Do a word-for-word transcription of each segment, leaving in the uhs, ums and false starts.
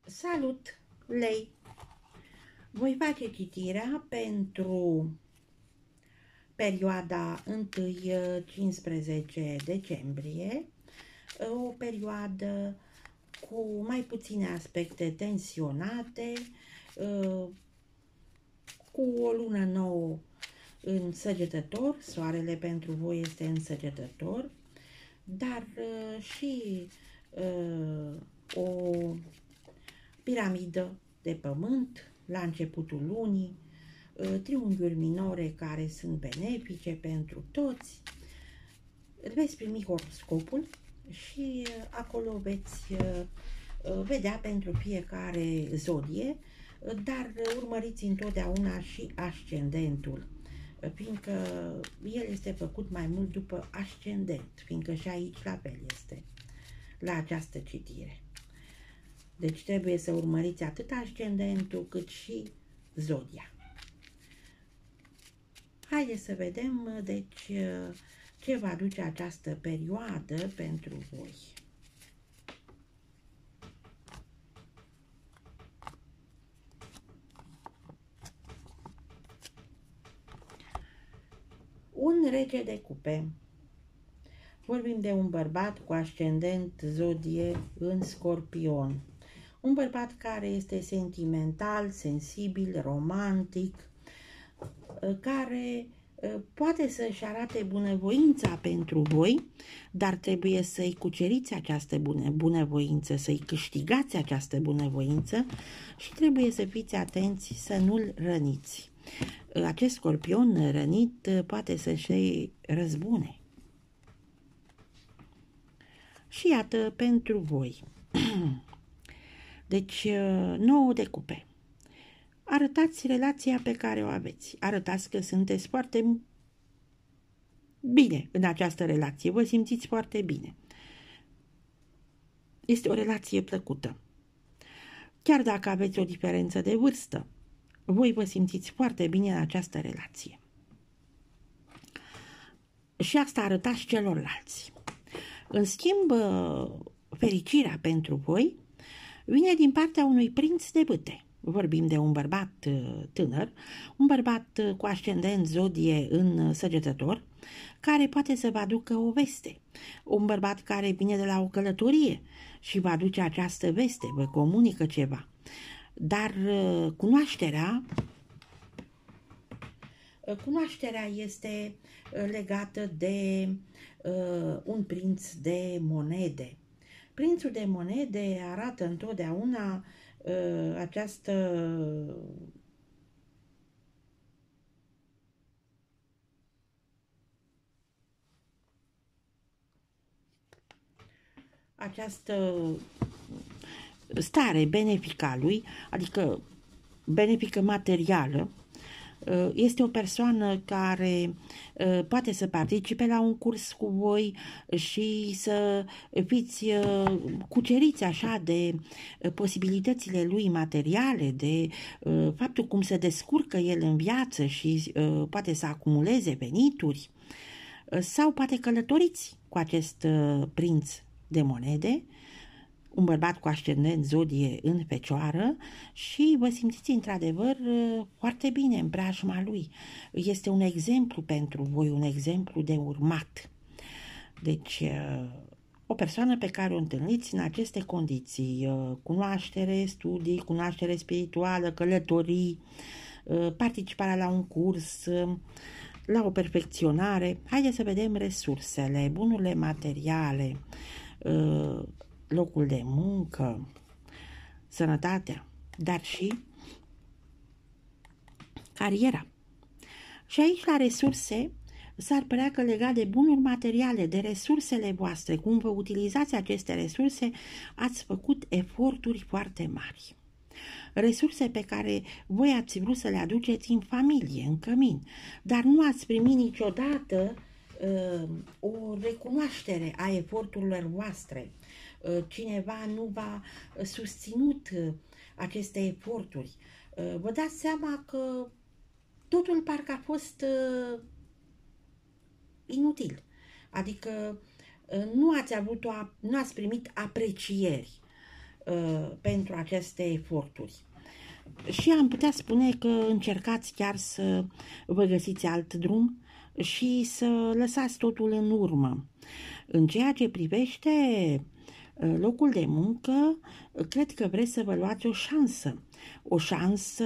Salut, Lei! Voi face citirea pentru perioada unu cincisprezece decembrie, o perioadă cu mai puține aspecte tensionate, cu o lună nouă în Săgetător, soarele pentru voi este în Săgetător, dar și o piramidă de pământ la începutul lunii, triunghiuri minore care sunt benefice pentru toți. Veți primi horoscopul și acolo veți vedea pentru fiecare zodie, dar urmăriți întotdeauna și ascendentul, fiindcă el este făcut mai mult după ascendent, fiindcă și aici la fel este la această citire. Deci trebuie să urmăriți atât ascendentul cât și zodia. Haideți să vedem, deci, ce va aduce această perioadă pentru voi. Un rege de cupe. Vorbim de un bărbat cu ascendent zodie în Scorpion. Un bărbat care este sentimental, sensibil, romantic, care poate să-și arate bunăvoința pentru voi, dar trebuie să-i cuceriți această bună, bunăvoință, să-i câștigați această bunăvoință și trebuie să fiți atenți să nu-l răniți. Acest Scorpion rănit poate să-și răzbune. Și iată pentru voi. Deci, nouă de cupe. Arătați relația pe care o aveți. Arătați că sunteți foarte bine în această relație. Vă simțiți foarte bine. Este o relație plăcută. Chiar dacă aveți o diferență de vârstă, voi vă simțiți foarte bine în această relație. Și asta arătați celorlalți. În schimb, fericirea pentru voi vine din partea unui prinț de bâte. Vorbim de un bărbat tânăr, un bărbat cu ascendent zodie în Săgetător, care poate să vă aducă o veste. Un bărbat care vine de la o călătorie și vă aduce această veste, vă comunică ceva. Dar cunoașterea, cunoașterea este legată de uh, un prinț de monede. Prințul de monede arată întotdeauna uh, această această stare benefică a lui, adică benefică materială. Este o persoană care poate să participe la un curs cu voi și să fiți cuceriți așa de posibilitățile lui materiale, de faptul cum se descurcă el în viață și poate să acumuleze venituri, sau poate călătoriți cu acest prinț de monede, un bărbat cu ascendent zodie în Fecioară, și vă simțiți într-adevăr foarte bine în preajma lui. Este un exemplu pentru voi, un exemplu de urmat. Deci, o persoană pe care o întâlniți în aceste condiții, cunoaștere, studii, cunoaștere spirituală, călătorii, participarea la un curs, la o perfecționare. Haideți să vedem resursele, bunurile materiale, locul de muncă, sănătatea, dar și cariera. Și aici, la resurse, s-ar părea că legat de bunuri materiale, de resursele voastre, cum vă utilizați aceste resurse, ați făcut eforturi foarte mari. Resurse pe care voi ați vrut să le aduceți în familie, în cămin, dar nu ați primit niciodată uh, o recunoaștere a eforturilor voastre. Cineva nu v-a susținut aceste eforturi. Vă dați seama că totul parcă a fost inutil. Adică nu ați avut o, nu ați primit aprecieri. uh, pentru aceste eforturi. Și am putea spune că încercați chiar să vă găsiți alt drum și să lăsați totul în urmă. În ceea ce privește locul de muncă, cred că vreți să vă luați o șansă. O șansă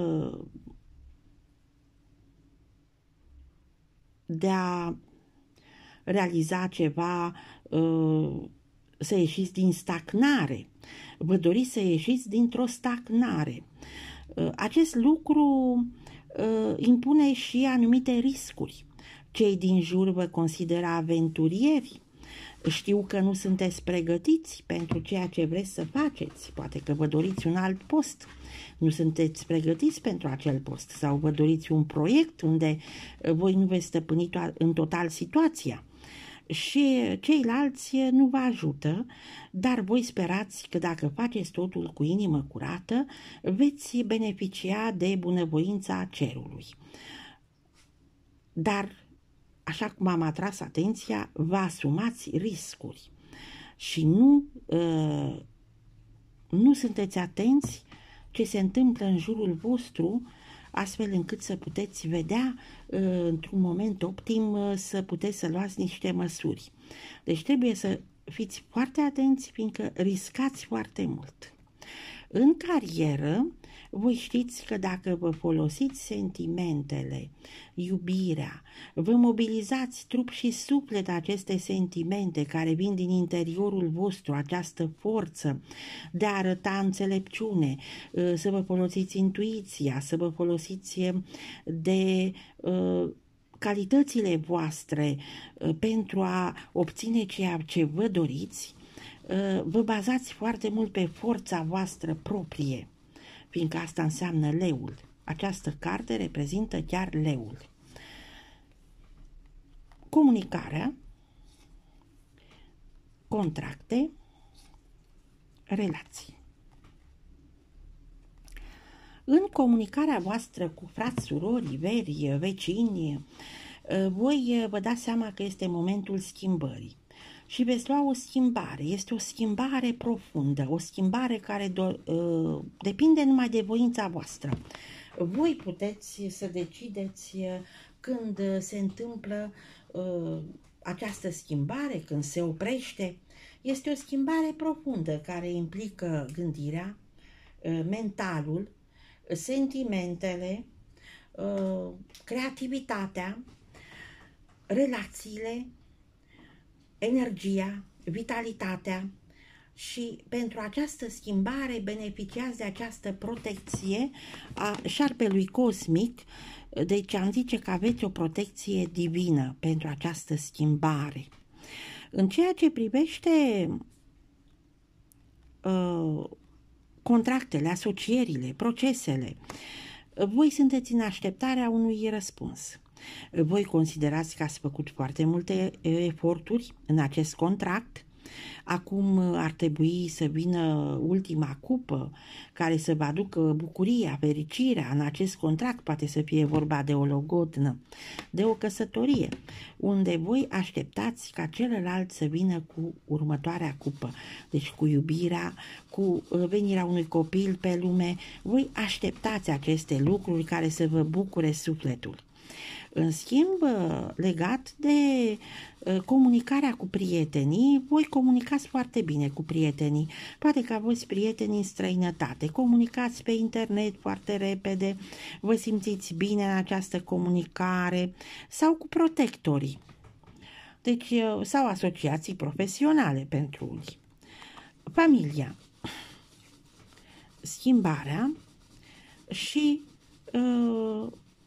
de a realiza ceva, să ieșiți din stagnare. Vă doriți să ieșiți dintr-o stagnare. Acest lucru impune și anumite riscuri. Cei din jur vă consideră aventurieri. Știu că nu sunteți pregătiți pentru ceea ce vreți să faceți. Poate că vă doriți un alt post. Nu sunteți pregătiți pentru acel post sau vă doriți un proiect unde voi nu veți stăpâni în total situația. Și ceilalți nu vă ajută, dar voi sperați că dacă faceți totul cu inimă curată, veți beneficia de bunăvoința cerului. Dar, așa cum am atras atenția, vă asumați riscuri și nu, uh, nu sunteți atenți ce se întâmplă în jurul vostru, astfel încât să puteți vedea într-un moment optim, să puteți să luați niște măsuri. Deci trebuie să fiți foarte atenți, fiindcă riscați foarte mult. În carieră, voi știți că dacă vă folosiți sentimentele, iubirea, vă mobilizați trup și suflet aceste sentimente care vin din interiorul vostru, această forță de a arăta înțelepciune, să vă folosiți intuiția, să vă folosiți de uh, calitățile voastre uh, pentru a obține ceea ce vă doriți, uh, vă bazați foarte mult pe forța voastră proprie, fiindcă asta înseamnă leul. Această carte reprezintă chiar leul. Comunicarea, contracte, relații. În comunicarea voastră cu frați, surori, veri, vecini, voi vă dați seama că este momentul schimbării. Și veți lua o schimbare. Este o schimbare profundă, o schimbare care do, uh, depinde numai de voința voastră. Voi puteți să decideți când se întâmplă uh, această schimbare, când se oprește. Este o schimbare profundă care implică gândirea, uh, mentalul, sentimentele, uh, creativitatea, relațiile, energia, vitalitatea și pentru această schimbare beneficiați de această protecție a șarpelui cosmic, deci am zice că aveți o protecție divină pentru această schimbare. În ceea ce privește uh, contractele, asocierile, procesele, voi sunteți în așteptarea unui răspuns. Voi considerați că ați făcut foarte multe eforturi în acest contract. Acum ar trebui să vină ultima cupă care să vă aducă bucuria, fericirea în acest contract. Poate să fie vorba de o logodnă, de o căsătorie, unde voi așteptați ca celălalt să vină cu următoarea cupă. Deci cu iubirea, cu venirea unui copil pe lume. Voi așteptați aceste lucruri care să vă bucure sufletul. În schimb, legat de comunicarea cu prietenii, voi comunicați foarte bine cu prietenii. Poate că aveți prieteni în străinătate, comunicați pe internet foarte repede, vă simțiți bine în această comunicare sau cu protectorii. Deci, sau asociații profesionale pentru unii. Familia, schimbarea și uh,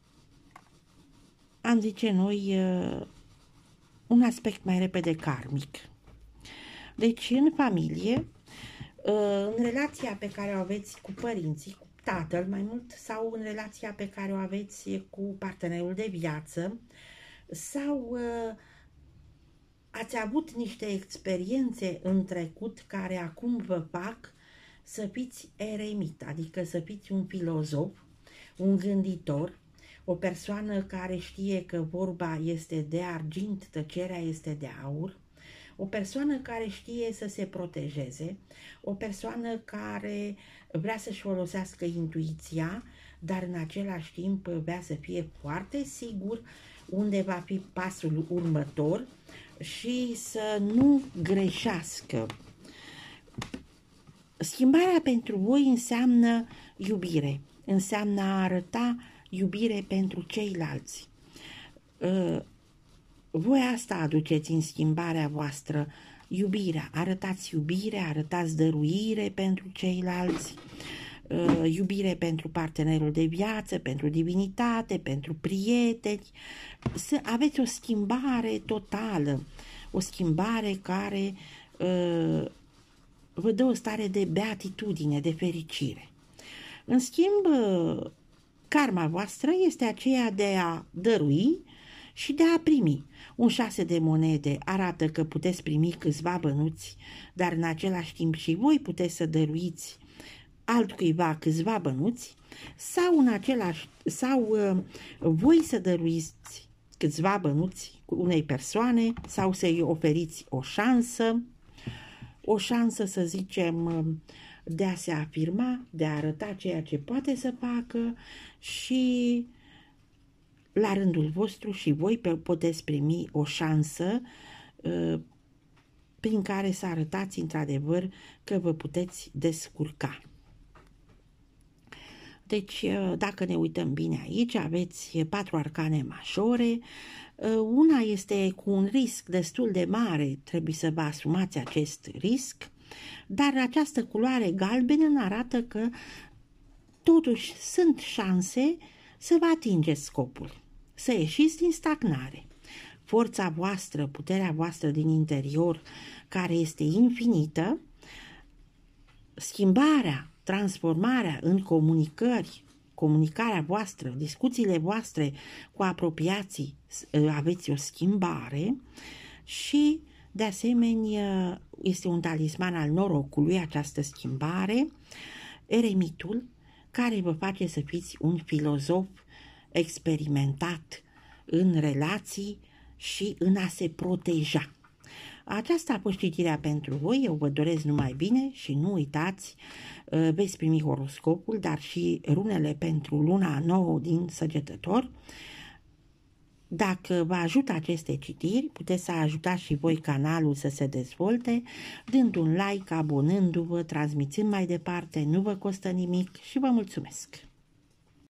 am zice noi, un aspect mai repede karmic. Deci, în familie, în relația pe care o aveți cu părinții, cu tatăl mai mult, sau în relația pe care o aveți cu partenerul de viață, sau ați avut niște experiențe în trecut care acum vă fac să fiți eremit, adică să fiți un filozof, un gânditor, o persoană care știe că vorba este de argint, tăcerea este de aur, o persoană care știe să se protejeze, o persoană care vrea să-și folosească intuiția, dar în același timp vrea să fie foarte sigur unde va fi pasul următor și să nu greșească. Schimbarea pentru voi înseamnă iubire, înseamnă a arăta iubire pentru ceilalți. Voi asta aduceți în schimbarea voastră, iubirea. Arătați iubire, arătați dăruire pentru ceilalți, iubire pentru partenerul de viață, pentru divinitate, pentru prieteni. Să aveți o schimbare totală, o schimbare care vă dă o stare de beatitudine, de fericire. În schimb, karma voastră este aceea de a dărui și de a primi. Un șase de monede arată că puteți primi câțiva bănuți, dar în același timp și voi puteți să dăruiți altcuiva câțiva bănuți, sau în același sau uh, voi să dăruiți câțiva bănuți unei persoane sau să-i oferiți o șansă, o șansă, să zicem, de a se afirma, de a arăta ceea ce poate să facă și la rândul vostru și voi puteți primi o șansă uh, prin care să arătați într-adevăr că vă puteți descurca. Deci, dacă ne uităm bine aici, aveți patru arcane majore. Una este cu un risc destul de mare, trebuie să vă asumați acest risc, dar această culoare galbenă arată că totuși sunt șanse să vă atingeți scopul, să ieșiți din stagnare. Forța voastră, puterea voastră din interior, care este infinită, schimbarea, transformarea în comunicări, comunicarea voastră, discuțiile voastre cu apropiații, aveți o schimbare și, de asemenea, este un talisman al norocului această schimbare, eremitul, care vă face să fiți un filozof experimentat în relații și în a se proteja. Aceasta a fost citirea pentru voi, eu vă doresc numai bine și nu uitați, veți primi horoscopul, dar și runele pentru luna nouă din Săgetător. Dacă vă ajută aceste citiri, puteți să ajutați și voi canalul să se dezvolte, dând un like, abonându-vă, transmițând mai departe, nu vă costă nimic și vă mulțumesc!